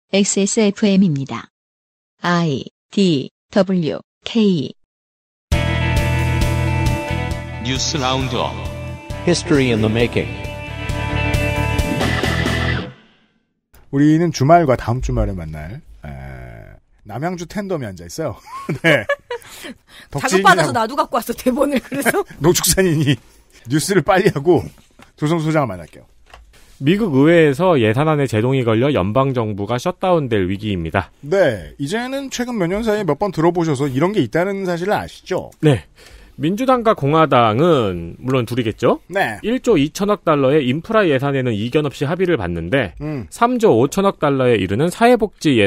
XSFM입니다. I, D, W, K. 뉴스 라운드업. History in the making. 우리는 주말과 다음 주말에 만날 남양주 텐덤에 앉아 있어요. 네. 자극받아서 나도 갖고 왔어 대본을. 그래서 노축산인이 뉴스를 빨리 하고 조성수 소장을 만날게요. 미국 의회에서 예산안에 제동이 걸려 연방정부가 셧다운될 위기입니다. 네. 이제는 최근 몇 년 사이에 몇 번 들어보셔서 이런 게 있다는 사실을 아시죠? 네. 민주당과 공화당은 물론 둘이겠죠? 네. 1조 2천억 달러의 인프라 예산에는 이견 없이 합의를 봤는데 3조 5천억 달러에 이르는 사회복지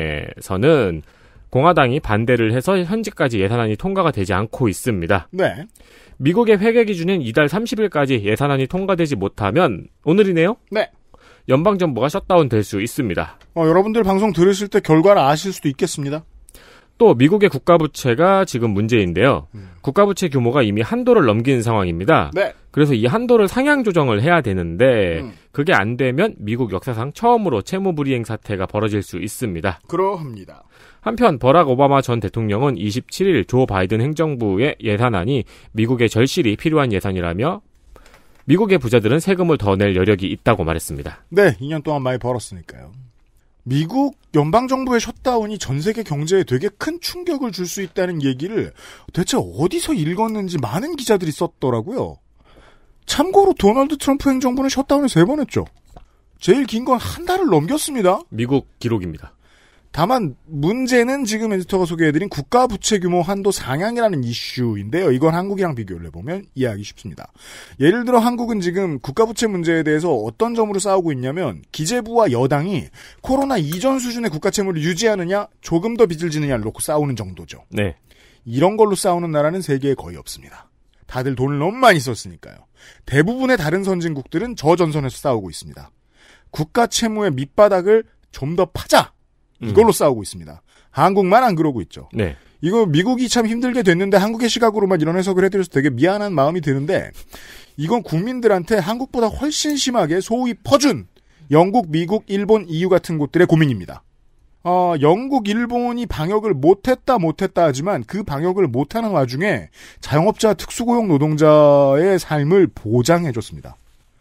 예산에서는 공화당이 반대를 해서 현재까지 예산안이 통과가 되지 않고 있습니다. 네. 미국의 회계 기준인 이달 30일까지 예산안이 통과되지 못하면 오늘이네요? 네. 연방정부가 셧다운될 수 있습니다. 여러분들 방송 들으실 때 결과를 아실 수도 있겠습니다. 또 미국의 국가부채가 지금 문제인데요. 국가부채 규모가 이미 한도를 넘긴 상황입니다. 네. 그래서 이 한도를 상향 조정을 해야 되는데 그게 안 되면 미국 역사상 처음으로 채무불이행 사태가 벌어질 수 있습니다. 그러합니다. 한편 버락 오바마 전 대통령은 27일 조 바이든 행정부의 예산안이 미국의 절실히 필요한 예산이라며 미국의 부자들은 세금을 더 낼 여력이 있다고 말했습니다. 네, 2년 동안 많이 벌었으니까요. 미국 연방정부의 셧다운이 전 세계 경제에 되게 큰 충격을 줄 수 있다는 얘기를 대체 어디서 읽었는지 많은 기자들이 썼더라고요. 참고로 도널드 트럼프 행정부는 셧다운을 3번 했죠. 제일 긴 건 한 달을 넘겼습니다. 미국 기록입니다. 다만 문제는 지금 에디터가 소개해드린 국가부채 규모 한도 상향이라는 이슈인데요. 이건 한국이랑 비교를 해보면 이해하기 쉽습니다. 예를 들어 한국은 지금 국가부채 문제에 대해서 어떤 점으로 싸우고 있냐면 기재부와 여당이 코로나 이전 수준의 국가채무를 유지하느냐 조금 더 빚을 지느냐를 놓고 싸우는 정도죠. 네. 이런 걸로 싸우는 나라는 세계에 거의 없습니다. 다들 돈을 너무 많이 썼으니까요. 대부분의 다른 선진국들은 저 전선에서 싸우고 있습니다. 국가채무의 밑바닥을 좀 더 파자. 이걸로 싸우고 있습니다. 한국만 안 그러고 있죠. 네. 이거 미국이 참 힘들게 됐는데 한국의 시각으로만 이런 해석을 해드려서 되게 미안한 마음이 드는데 이건 국민들한테 한국보다 훨씬 심하게 소위 퍼준 영국, 미국, 일본, EU 같은 곳들의 고민입니다. 영국, 일본이 방역을 못했다 하지만 그 방역을 못하는 와중에 자영업자, 특수고용 노동자의 삶을 보장해줬습니다.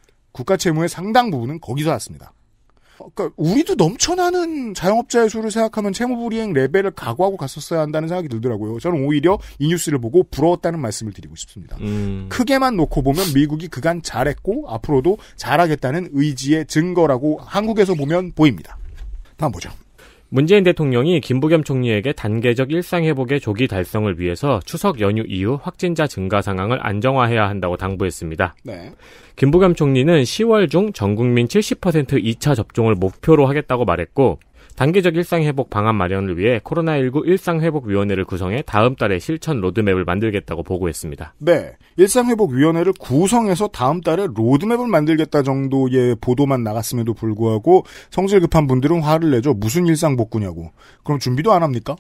국가채무의 상당 부분은 거기서 왔습니다. 그러니까 우리도 넘쳐나는 자영업자의 수를 생각하면 채무불이행 레벨을 각오하고 갔었어야 한다는 생각이 들더라고요. 저는 오히려 이 뉴스를 보고 부러웠다는 말씀을 드리고 싶습니다. 크게만 놓고 보면 미국이 그간 잘했고 앞으로도 잘하겠다는 의지의 증거라고 한국에서 보면 보입니다. 다음 보죠. 문재인 대통령이 김부겸 총리에게 단계적 일상회복의 조기 달성을 위해서 추석 연휴 이후 확진자 증가 상황을 안정화해야 한다고 당부했습니다. 네. 김부겸 총리는 10월 중 전국민 70% 2차 접종을 목표로 하겠다고 말했고 단계적 일상회복 방안 마련을 위해 코로나19 일상회복위원회를 구성해 다음 달에 실천 로드맵을 만들겠다고 보고했습니다. 네. 일상회복위원회를 구성해서 다음 달에 로드맵을 만들겠다 정도의 보도만 나갔음에도 불구하고 성질 급한 분들은 화를 내죠. 무슨 일상복구냐고. 그럼 준비도 안 합니까?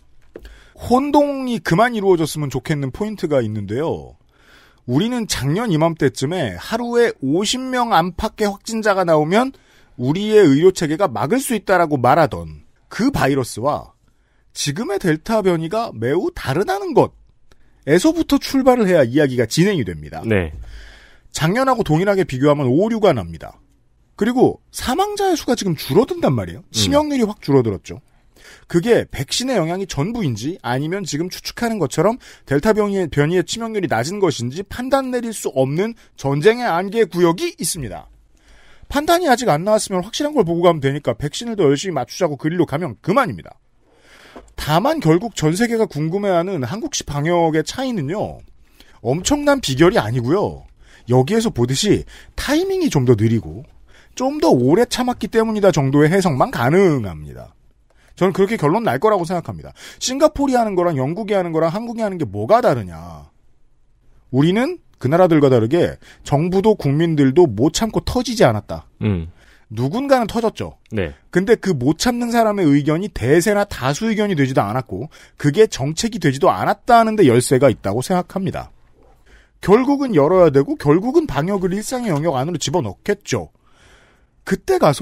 혼동이 그만 이루어졌으면 좋겠는 포인트가 있는데요. 우리는 작년 이맘때쯤에 하루에 50명 안팎의 확진자가 나오면 우리의 의료체계가 막을 수 있다라고 말하던 그 바이러스와 지금의 델타 변이가 매우 다르다는 것에서부터 출발을 해야 이야기가 진행이 됩니다. 네. 작년하고 동일하게 비교하면 오류가 납니다. 그리고 사망자의 수가 지금 줄어든단 말이에요. 치명률이 확 줄어들었죠. 그게 백신의 영향이 전부인지 아니면 지금 추측하는 것처럼 델타 변이의 치명률이 낮은 것인지 판단 내릴 수 없는 전쟁의 안개 구역이 있습니다. 판단이 아직 안 나왔으면 확실한 걸 보고 가면 되니까 백신을 더 열심히 맞추자고 그리로 가면 그만입니다. 다만 결국 전 세계가 궁금해하는 한국식 방역의 차이는요. 엄청난 비결이 아니고요. 여기에서 보듯이 타이밍이 좀 더 느리고 좀 더 오래 참았기 때문이다 정도의 해석만 가능합니다. 저는 그렇게 결론 날 거라고 생각합니다. 싱가포르이 하는 거랑 영국이 하는 거랑 한국이 하는 게 뭐가 다르냐. 우리는 그 나라들과 다르게 정부도 국민들도 못 참고 터지지 않았다. 누군가는 터졌죠. 네. 근데 그 못 참는 사람의 의견이 대세나 다수 의견이 되지도 않았고 그게 정책이 되지도 않았다는 데 열쇠가 있다고 생각합니다. 결국은 열어야 되고 결국은 방역을 일상의 영역 안으로 집어넣겠죠. 그때 가서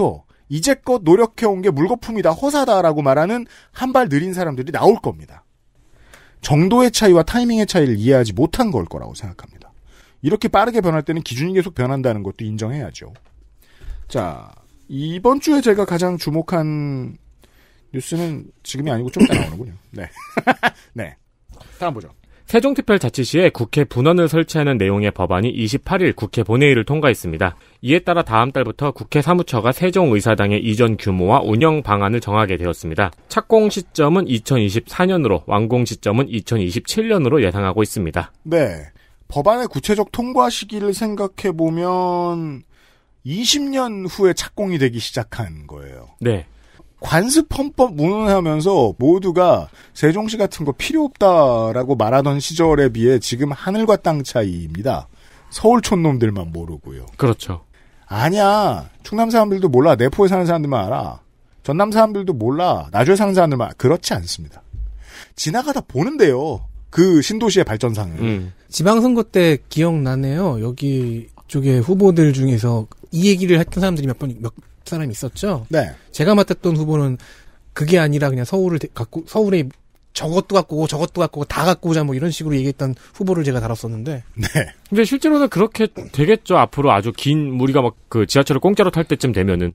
이제껏 노력해온 게 물거품이다, 허사다라고 말하는 한 발 느린 사람들이 나올 겁니다. 정도의 차이와 타이밍의 차이를 이해하지 못한 걸 거라고 생각합니다. 이렇게 빠르게 변할 때는 기준이 계속 변한다는 것도 인정해야죠. 자, 이번 주에 제가 가장 주목한 뉴스는 지금이 아니고 좀 이따 나오는군요. 네. 네. 다음 보죠. 세종특별자치시에 국회 분원을 설치하는 내용의 법안이 28일 국회 본회의를 통과했습니다. 이에 따라 다음 달부터 국회 사무처가 세종의사당의 이전 규모와 운영 방안을 정하게 되었습니다. 착공 시점은 2024년으로 완공 시점은 2027년으로 예상하고 있습니다. 네. 법안의 구체적 통과 시기를 생각해보면 20년 후에 착공이 되기 시작한 거예요. 네. 관습 헌법 문헌하면서 모두가 세종시 같은 거 필요 없다라고 말하던 시절에 비해 지금 하늘과 땅 차이입니다. 서울 촌놈들만 모르고요. 그렇죠. 아니야. 충남 사람들도 몰라. 내포에 사는 사람들만 알아. 전남 사람들도 몰라. 나주에 사는 사람들만 알아. 그렇지 않습니다. 지나가다 보는데요. 그 신도시의 발전상을. 지방선거 때 기억나네요. 여기 쪽에 후보들 중에서 이 얘기를 했던 사람들이 몇 사람이 있었죠. 네. 제가 맡았던 후보는 그게 아니라 그냥 서울에 저것도 갖고 오고 저것도 갖고 오고 다 갖고 오자 뭐 이런 식으로 얘기했던 후보를 제가 다뤘었는데. 네. 근데 실제로는 그렇게 되겠죠. 앞으로 아주 긴 우리가 막 그 지하철을 공짜로 탈 때쯤 되면은.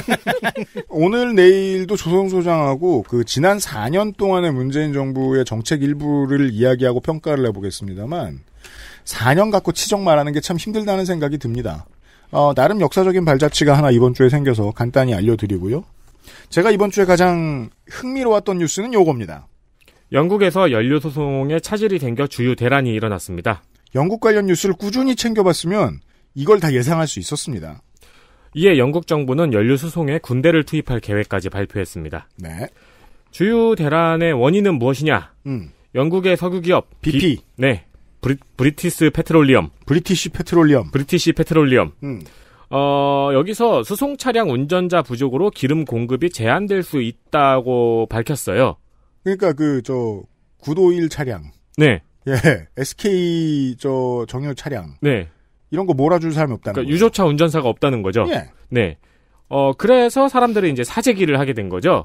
오늘 내일도 조성 소장하고 그 지난 4년 동안의 문재인 정부의 정책 일부를 이야기하고 평가를 해보겠습니다만 4년 갖고 치적 말하는 게 참 힘들다는 생각이 듭니다. 나름 역사적인 발자취가 하나 이번 주에 생겨서 간단히 알려드리고요. 제가 이번 주에 가장 흥미로웠던 뉴스는 요겁니다. 영국에서 연료 소송에 차질이 생겨 주유 대란이 일어났습니다. 영국 관련 뉴스를 꾸준히 챙겨봤으면 이걸 다 예상할 수 있었습니다. 이에 영국 정부는 연료 소송에 군대를 투입할 계획까지 발표했습니다. 네. 주유 대란의 원인은 무엇이냐? 영국의 석유 기업 BP. 네. 브리티시 페트롤리엄. 여기서 수송 차량 운전자 부족으로 기름 공급이 제한될 수 있다고 밝혔어요. 그러니까 구도일 차량. 네. 예. SK 정유 차량. 네. 이런 거 몰아줄 사람이 없다는 그러니까 거죠. 유조차 운전사가 없다는 거죠. 예. 네. 그래서 사람들이 이제 사재기를 하게 된 거죠.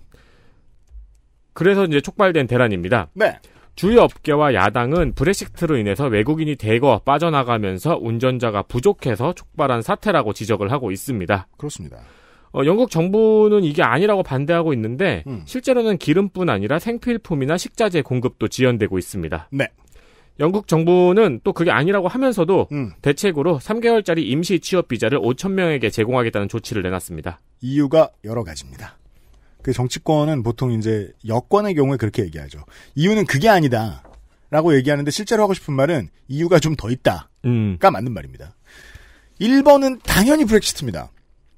그래서 이제 촉발된 대란입니다. 네. 주유업계와 야당은 브렉시트로 인해서 외국인이 대거 빠져나가면서 운전자가 부족해서 촉발한 사태라고 지적을 하고 있습니다. 그렇습니다. 영국 정부는 이게 아니라고 반대하고 있는데 실제로는 기름뿐 아니라 생필품이나 식자재 공급도 지연되고 있습니다. 네. 영국 정부는 또 그게 아니라고 하면서도 대책으로 3개월짜리 임시 취업 비자를 5,000명에게 제공하겠다는 조치를 내놨습니다. 이유가 여러 가지입니다. 그 정치권은 보통 이제 여권의 경우에 그렇게 얘기하죠. 이유는 그게 아니다. 라고 얘기하는데 실제로 하고 싶은 말은 이유가 좀 더 있다. 가 맞는 말입니다. 1번은 당연히 브렉시트입니다.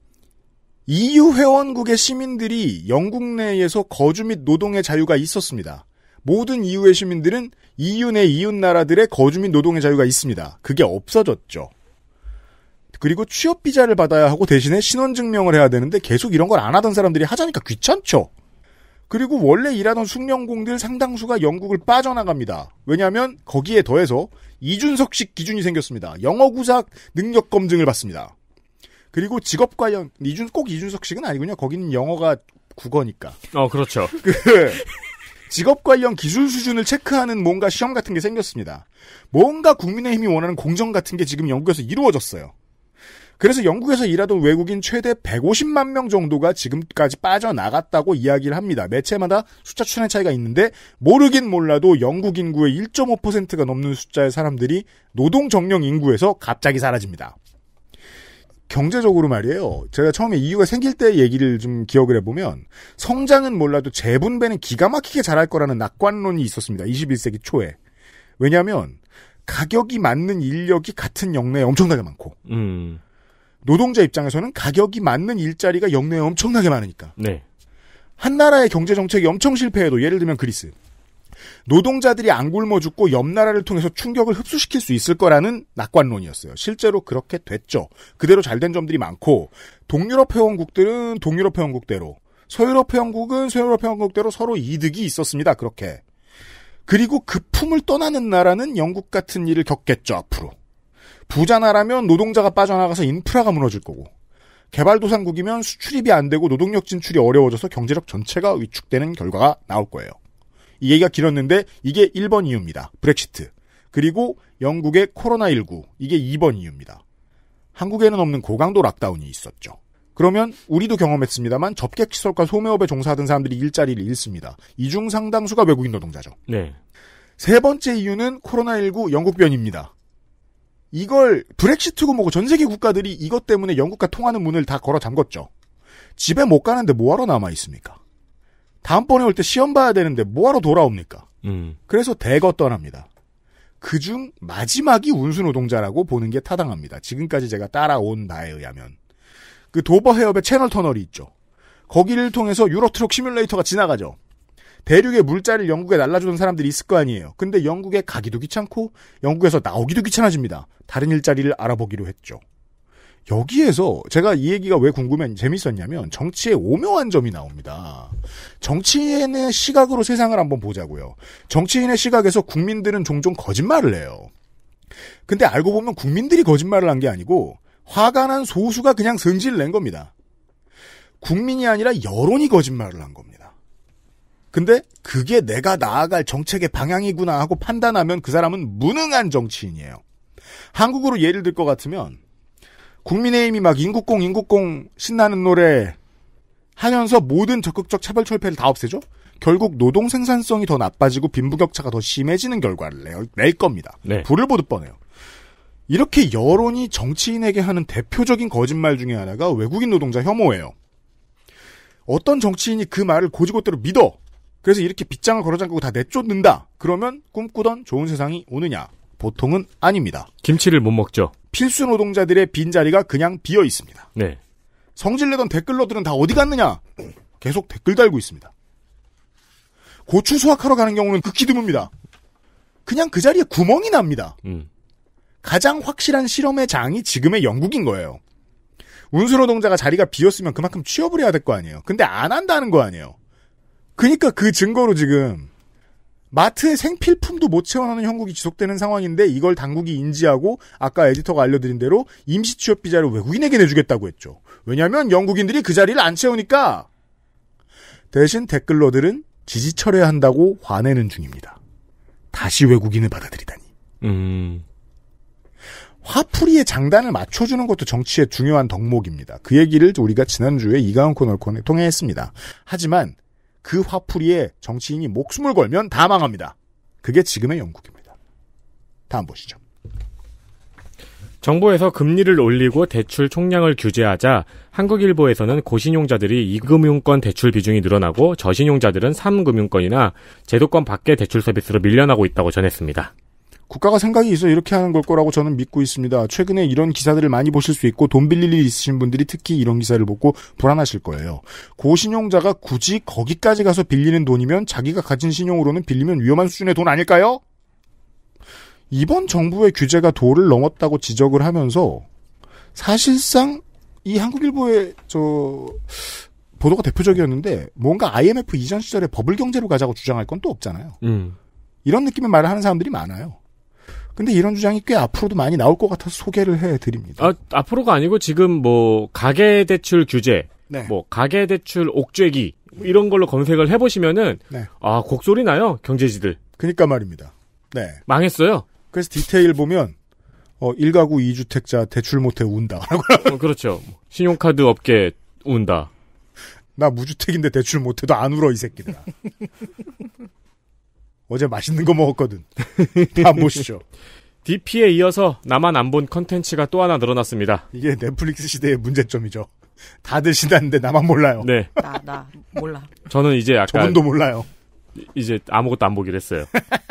EU 회원국의 시민들이 영국 내에서 거주 및 노동의 자유가 있었습니다. 모든 EU의 시민들은 EU 내 이웃 나라들의 거주 및 노동의 자유가 있습니다. 그게 없어졌죠. 그리고 취업 비자를 받아야 하고 대신에 신원증명을 해야 되는데 계속 이런 걸 안 하던 사람들이 하자니까 귀찮죠. 그리고 원래 일하던 숙련공들 상당수가 영국을 빠져나갑니다. 왜냐하면 거기에 더해서 이준석식 기준이 생겼습니다. 영어구사 능력 검증을 받습니다. 그리고 직업 관련 꼭 이준석식은 아니군요. 거기는 영어가 국어니까. 그렇죠. 직업 관련 기술 수준을 체크하는 뭔가 시험 같은 게 생겼습니다. 뭔가 국민의힘이 원하는 공정 같은 게 지금 영국에서 이루어졌어요. 그래서 영국에서 일하던 외국인 최대 150만 명 정도가 지금까지 빠져나갔다고 이야기를 합니다. 매체마다 숫자 추산의 차이가 있는데 모르긴 몰라도 영국 인구의 1.5%가 넘는 숫자의 사람들이 노동 정령 인구에서 갑자기 사라집니다. 경제적으로 말이에요. 제가 처음에 EU가 생길 때 얘기를 좀 기억을 해보면 성장은 몰라도 재분배는 기가 막히게 잘할 거라는 낙관론이 있었습니다. 21세기 초에. 왜냐하면 가격이 맞는 인력이 같은 영내에 엄청나게 많고 노동자 입장에서는 가격이 맞는 일자리가 영내에 엄청나게 많으니까. 네. 한 나라의 경제정책이 엄청 실패해도 예를 들면 그리스. 노동자들이 안 굶어 죽고 옆 나라를 통해서 충격을 흡수시킬 수 있을 거라는 낙관론이었어요. 실제로 그렇게 됐죠. 그대로 잘된 점들이 많고 동유럽 회원국들은 동유럽 회원국대로 서유럽 회원국은 서유럽 회원국대로 서로 이득이 있었습니다. 그렇게. 그리고 그 품을 떠나는 나라는 영국 같은 일을 겪겠죠. 앞으로. 부자 나라면 노동자가 빠져나가서 인프라가 무너질 거고 개발도상국이면 수출입이 안 되고 노동력 진출이 어려워져서 경제력 전체가 위축되는 결과가 나올 거예요. 이 얘기가 길었는데 이게 1번 이유입니다. 브렉시트. 그리고 영국의 코로나19. 이게 2번 이유입니다. 한국에는 없는 고강도 락다운이 있었죠. 그러면 우리도 경험했습니다만 접객시설과 소매업에 종사하던 사람들이 일자리를 잃습니다. 이 중 상당수가 외국인 노동자죠. 네. 세 번째 이유는 코로나19 영국변입니다. 이걸 브렉시트고 뭐고 전 세계 국가들이 이것 때문에 영국과 통하는 문을 다 걸어 잠궜죠. 집에 못 가는데 뭐하러 남아 있습니까? 다음번에 올 때 시험 봐야 되는데 뭐하러 돌아옵니까? 그래서 대거 떠납니다. 그중 마지막이 운수노동자라고 보는 게 타당합니다. 지금까지 제가 따라온 바에 의하면. 그 도버 해협에 채널 터널이 있죠. 거기를 통해서 유로트럭 시뮬레이터가 지나가죠. 대륙의 물자를 영국에 날라주던 사람들이 있을 거 아니에요. 근데 영국에 가기도 귀찮고 영국에서 나오기도 귀찮아집니다. 다른 일자리를 알아보기로 했죠. 여기에서 제가 이 얘기가 왜 재밌었냐면 정치의 오묘한 점이 나옵니다. 정치인의 시각으로 세상을 한번 보자고요. 정치인의 시각에서 국민들은 종종 거짓말을 해요. 근데 알고 보면 국민들이 거짓말을 한 게 아니고 화가 난 소수가 그냥 성질을 낸 겁니다. 국민이 아니라 여론이 거짓말을 한 겁니다. 근데 그게 내가 나아갈 정책의 방향이구나 하고 판단하면 그 사람은 무능한 정치인이에요. 한국으로 예를 들 것 같으면 국민의힘이 막 인국공 신나는 노래 하면서 모든 적극적 차별철폐를 다 없애죠? 결국 노동 생산성이 더 나빠지고 빈부격차가 더 심해지는 결과를 낼 겁니다. 네. 불을 보듯 뻔해요. 이렇게 여론이 정치인에게 하는 대표적인 거짓말 중에 하나가 외국인 노동자 혐오예요. 어떤 정치인이 그 말을 고지고대로 믿어. 그래서 이렇게 빗장을 걸어잠그고 다 내쫓는다. 그러면 꿈꾸던 좋은 세상이 오느냐? 보통은 아닙니다. 김치를 못 먹죠. 필수 노동자들의 빈자리가 그냥 비어 있습니다. 네. 성질내던 댓글러들은 다 어디 갔느냐? 계속 댓글 달고 있습니다. 고추 수확하러 가는 경우는 극히 드뭅니다. 그냥 그 자리에 구멍이 납니다. 가장 확실한 실험의 장이 지금의 영국인 거예요. 운수노동자가 자리가 비었으면 그만큼 취업을 해야 될 거 아니에요. 근데 안 한다는 거 아니에요. 그러니까 그 증거로 지금 마트에 생필품도 못 채워넣는 형국이 지속되는 상황인데 이걸 당국이 인지하고 아까 에디터가 알려드린 대로 임시 취업 비자를 외국인에게 내주겠다고 했죠. 왜냐하면 영국인들이 그 자리를 안 채우니까. 대신 댓글러들은 지지 철회한다고 화내는 중입니다. 다시 외국인을 받아들이다니. 화풀이의 장단을 맞춰주는 것도 정치의 중요한 덕목입니다. 그 얘기를 우리가 지난주에 이가은 코너를 통해 했습니다. 하지만 그 화풀이에 정치인이 목숨을 걸면 다 망합니다. 그게 지금의 영국입니다. 다음 보시죠. 정부에서 금리를 올리고 대출 총량을 규제하자 한국일보에서는 고신용자들이 2금융권 대출 비중이 늘어나고 저신용자들은 3금융권이나 제도권 밖의 대출 서비스로 밀려나고 있다고 전했습니다. 국가가 생각이 있어 이렇게 하는 걸 거라고 저는 믿고 있습니다. 최근에 이런 기사들을 많이 보실 수 있고 돈 빌릴 일이 있으신 분들이 특히 이런 기사를 보고 불안하실 거예요. 고신용자가 굳이 거기까지 가서 빌리는 돈이면 자기가 가진 신용으로는 빌리면 위험한 수준의 돈 아닐까요? 이번 정부의 규제가 도를 넘었다고 지적을 하면서 사실상 이 한국일보의 보도가 대표적이었는데 뭔가 IMF 이전 시절에 버블 경제로 가자고 주장할 건 또 없잖아요. 이런 느낌의 말을 하는 사람들이 많아요. 근데 이런 주장이 꽤 앞으로도 많이 나올 것 같아서 소개를 해드립니다. 앞으로가 아니고 지금 뭐 가계대출 규제, 네. 뭐 가계대출 옥죄기 이런 걸로 검색을 해보시면은 네. 곡소리 나요 경제지들. 그러니까 말입니다. 네. 망했어요. 그래서 디테일 보면 1가구 2주택자 대출 못해 운다. 그렇죠. 신용카드 업계 운다. 나 무주택인데 대출 못해도 안 울어 이 새끼들아. 어제 맛있는 거 먹었거든. 다 보시죠. DP에 이어서 나만 안 본 컨텐츠가 또 하나 늘어났습니다. 이게 넷플릭스 시대의 문제점이죠. 다들 신났는데 나만 몰라요. 네. 나 몰라. 저는 이제 약간 저분도 몰라요. 이제 아무것도 안 보기로 했어요.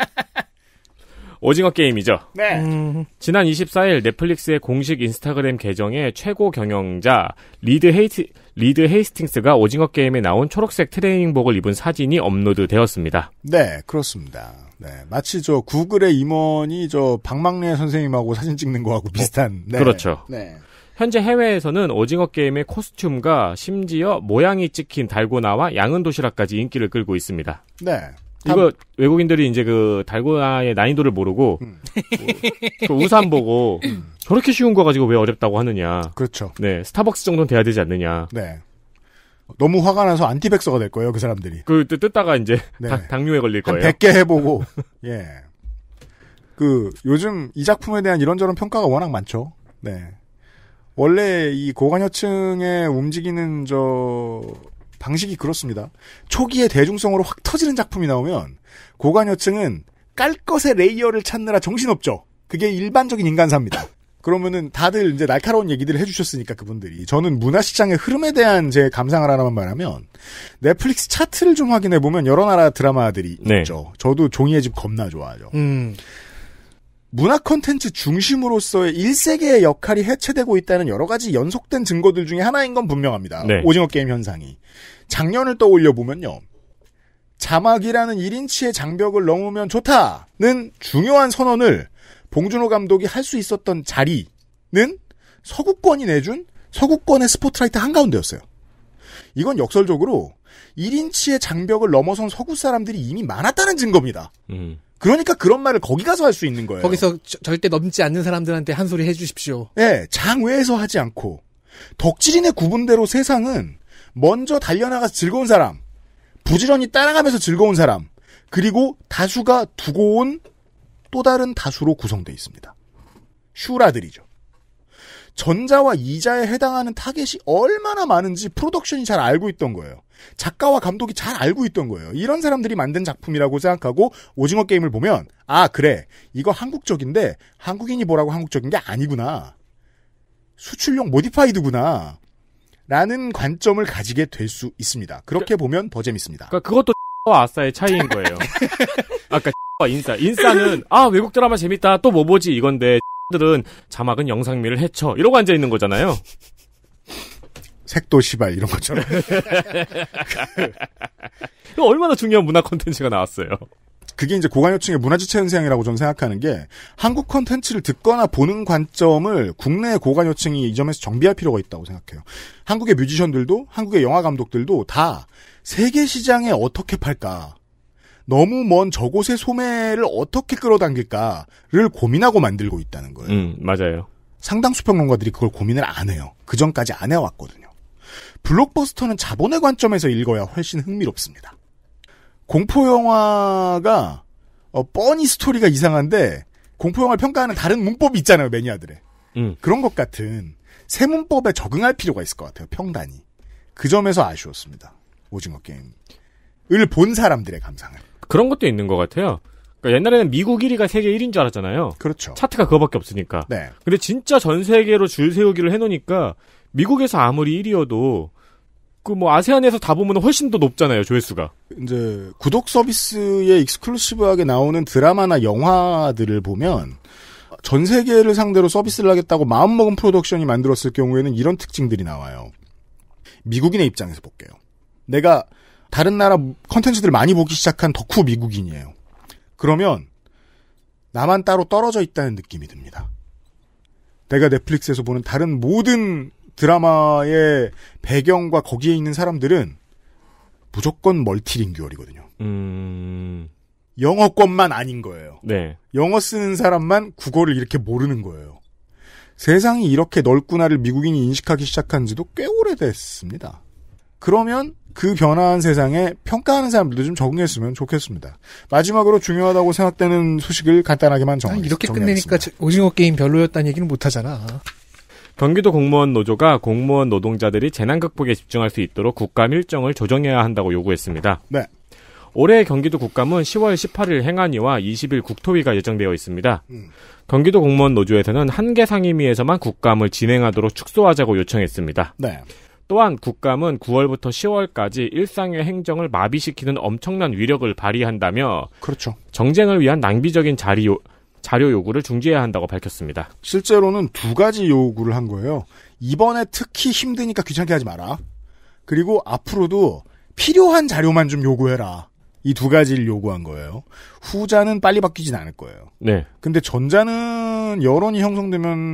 오징어 게임이죠. 네. 지난 24일 넷플릭스의 공식 인스타그램 계정에 최고 경영자 리드 헤이스팅스가 오징어 게임에 나온 초록색 트레이닝복을 입은 사진이 업로드되었습니다. 네, 그렇습니다. 네, 마치 구글의 임원이 박막래 선생님하고 사진 찍는 거하고 비슷한. 네. 그렇죠. 네. 현재 해외에서는 오징어 게임의 코스튬과 심지어 모양이 찍힌 달고나와 양은 도시락까지 인기를 끌고 있습니다. 네. 이거 외국인들이 이제 그 달고나의 난이도를 모르고 그 우산 보고 저렇게 쉬운 거 가지고 왜 어렵다고 하느냐. 그렇죠. 네, 스타벅스 정도는 돼야 되지 않느냐. 네. 너무 화가 나서 안티백서가 될 거예요, 그 사람들이. 그 뜯다가 이제 네. 당뇨에 걸릴 한 거예요. 100개 해보고. 예. 요즘 이 작품에 대한 이런저런 평가가 워낙 많죠. 네. 원래 이 고관여층에 움직이는 방식이 그렇습니다. 초기에 대중성으로 확 터지는 작품이 나오면 고관여층은 깔 것의 레이어를 찾느라 정신없죠. 그게 일반적인 인간사입니다. 그러면은 다들 이제 날카로운 얘기들을 해주셨으니까 그분들이. 저는 문화시장의 흐름에 대한 제 감상을 하나만 말하면 넷플릭스 차트를 좀 확인해보면 여러 나라 드라마들이 네. 있죠. 저도 종이의 집 겁나 좋아하죠. 문화 콘텐츠 중심으로서의 1세계의 역할이 해체되고 있다는 여러 가지 연속된 증거들 중에 하나인 건 분명합니다. 네. 오징어 게임 현상이. 작년을 떠올려 보면요. 자막이라는 1인치의 장벽을 넘으면 좋다는 중요한 선언을 봉준호 감독이 할 수 있었던 자리는 서구권이 내준 서구권의 스포트라이트 한가운데였어요. 이건 역설적으로 1인치의 장벽을 넘어선 서구 사람들이 이미 많았다는 증거입니다. 그러니까 그런 말을 거기 가서 할 수 있는 거예요. 거기서 절대 넘지 않는 사람들한테 한 소리 해주십시오. 네, 장외에서 하지 않고 덕질인의 구분대로 세상은 먼저 달려나가서 즐거운 사람, 부지런히 따라가면서 즐거운 사람, 그리고 다수가 두고 온 또 다른 다수로 구성되어 있습니다. 슈라들이죠. 전자와 이자에 해당하는 타겟이 얼마나 많은지 프로덕션이 잘 알고 있던 거예요. 작가와 감독이 잘 알고 있던 거예요. 이런 사람들이 만든 작품이라고 생각하고 오징어 게임을 보면 아 그래 이거 한국적인데 한국인이 보라고 한국적인 게 아니구나. 수출용 모디파이드구나. 라는 관점을 가지게 될 수 있습니다. 그렇게 보면 더 재밌습니다. 그러니까 그것도 와 아싸의 차이인 거예요. 아까 인싸는 외국 드라마 재밌다 또 뭐 보지 이건데 들은 자막은 영상미를 해쳐 이러고 앉아 있는 거잖아요. 색도 시발 이런 것처럼. 얼마나 중요한 문화 콘텐츠가 나왔어요. 그게 이제 고관여층의 문화지체 현상이라고 저는 생각하는 게 한국 콘텐츠를 듣거나 보는 관점을 국내 고관여층이 이 점에서 정비할 필요가 있다고 생각해요. 한국의 뮤지션들도 한국의 영화 감독들도 다 세계 시장에 어떻게 팔까 너무 먼 저곳의 소매를 어떻게 끌어당길까를 고민하고 만들고 있다는 거예요. 맞아요. 상당수 평론가들이 그걸 고민을 안 해요. 그 전까지 안 해왔거든요. 블록버스터는 자본의 관점에서 읽어야 훨씬 흥미롭습니다. 공포영화가 뻔히 스토리가 이상한데 공포영화를 평가하는 다른 문법이 있잖아요. 매니아들의. 그런 것 같은 새 문법에 적응할 필요가 있을 것 같아요. 평단이. 그 점에서 아쉬웠습니다. 오징어 게임을 본 사람들의 감상을. 그런 것도 있는 것 같아요. 그러니까 옛날에는 미국 1위가 세계 1위인 줄 알았잖아요. 그렇죠. 차트가 그거밖에 없으니까. 네. 근데 진짜 전 세계로 줄 세우기를 해놓으니까 미국에서 아무리 1위여도 그 뭐 아세안에서 다 보면 훨씬 더 높잖아요. 조회수가. 이제 구독 서비스에 익스클루시브하게 나오는 드라마나 영화들을 보면 전 세계를 상대로 서비스를 하겠다고 마음먹은 프로덕션이 만들었을 경우에는 이런 특징들이 나와요. 미국인의 입장에서 볼게요. 내가 다른 나라 컨텐츠들을 많이 보기 시작한 덕후 미국인이에요. 그러면 나만 따로 떨어져 있다는 느낌이 듭니다. 내가 넷플릭스에서 보는 다른 모든 드라마의 배경과 거기에 있는 사람들은 무조건 멀티링규얼이거든요. 영어권만 아닌 거예요. 네. 영어 쓰는 사람만 국어를 이렇게 모르는 거예요. 세상이 이렇게 넓구나를 미국인이 인식하기 시작한 지도 꽤 오래됐습니다. 그러면 그 변화한 세상에 평가하는 사람들도 좀 적응했으면 좋겠습니다. 마지막으로 중요하다고 생각되는 소식을 간단하게만 정리하겠습니다. 이렇게 끝내니까 오징어 게임 별로였다는 얘기는 못하잖아. 경기도 공무원 노조가 공무원 노동자들이 재난 극복에 집중할 수 있도록 국감 일정을 조정해야 한다고 요구했습니다. 네. 올해 경기도 국감은 10월 18일 행안위와 20일 국토위가 예정되어 있습니다. 경기도 공무원 노조에서는 한 개 상임위에서만 국감을 진행하도록 축소하자고 요청했습니다. 네. 또한 국감은 9월부터 10월까지 일상의 행정을 마비시키는 엄청난 위력을 발휘한다며 그렇죠. 정쟁을 위한 낭비적인 자료 요구를 중지해야 한다고 밝혔습니다. 실제로는 두 가지 요구를 한 거예요. 이번에 특히 힘드니까 귀찮게 하지 마라. 그리고 앞으로도 필요한 자료만 좀 요구해라. 이 두 가지를 요구한 거예요. 후자는 빨리 바뀌진 않을 거예요. 네. 근데 전자는 여론이 형성되면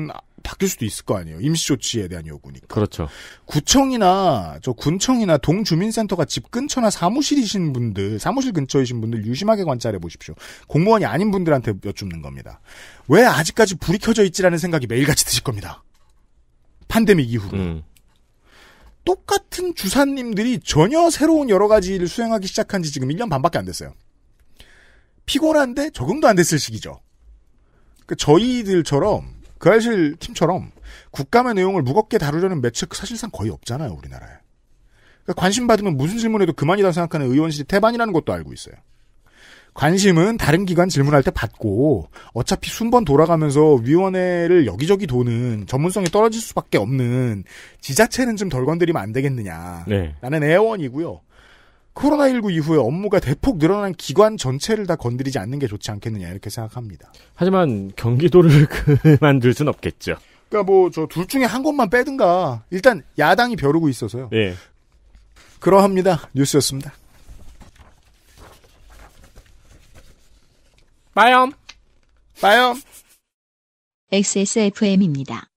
바뀔 수도 있을 거 아니에요. 임시조치에 대한 요구니까. 그렇죠. 구청이나 군청이나 동주민센터가 집 근처나 사무실이신 분들, 사무실 근처이신 분들 유심하게 관찰해 보십시오. 공무원이 아닌 분들한테 여쭙는 겁니다. 왜 아직까지 불이 켜져 있지라는 생각이 매일같이 드실 겁니다. 팬데믹 이후로. 똑같은 주사님들이 전혀 새로운 여러 가지 일을 수행하기 시작한 지 지금 1년 반밖에 안 됐어요. 피곤한데 적응도 안 됐을 시기죠. 그러니까 저희들처럼 그 알실 팀처럼 국감의 내용을 무겁게 다루려는 매체 사실상 거의 없잖아요, 우리나라에. 그러니까 관심 받으면 무슨 질문해도 그만이다 생각하는 의원실이 태반이라는 것도 알고 있어요. 관심은 다른 기관 질문할 때 받고 어차피 순번 돌아가면서 위원회를 여기저기 도는 전문성이 떨어질 수밖에 없는 지자체는 좀 덜 건드리면 안 되겠느냐. 네. 라는 애원이고요. 코로나19 이후에 업무가 대폭 늘어난 기관 전체를 다 건드리지 않는 게 좋지 않겠느냐 이렇게 생각합니다. 하지만 경기도를 그만둘 순 없겠죠. 그러니까 뭐 저 둘 중에 한 곳만 빼든가 일단 야당이 벼르고 있어서요. 네. 그러합니다. 뉴스였습니다. 빠염. 빠염. XSFM입니다.